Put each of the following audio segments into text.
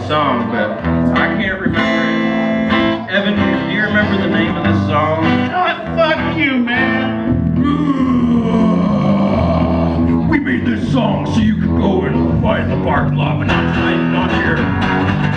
song, but I can't remember it. Evan, do you remember the name of this song? Fuck you, man. We made this song so you could go and fight in the parking lot, but not tonight, not here.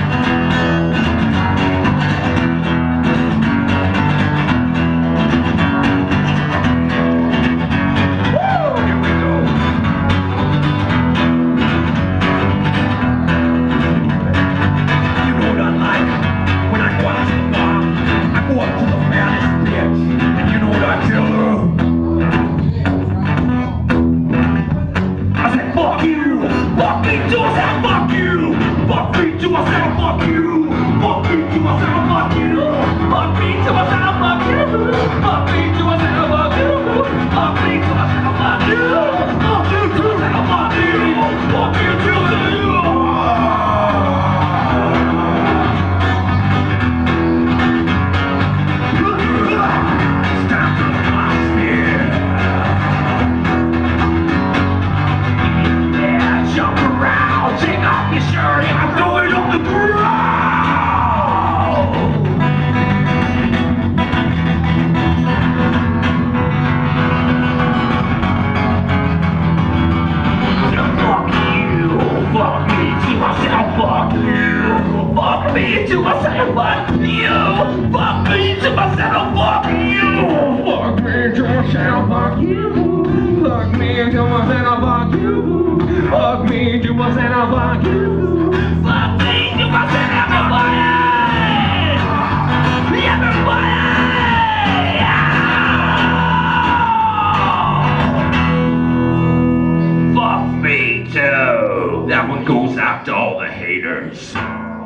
That one goes out to all the haters.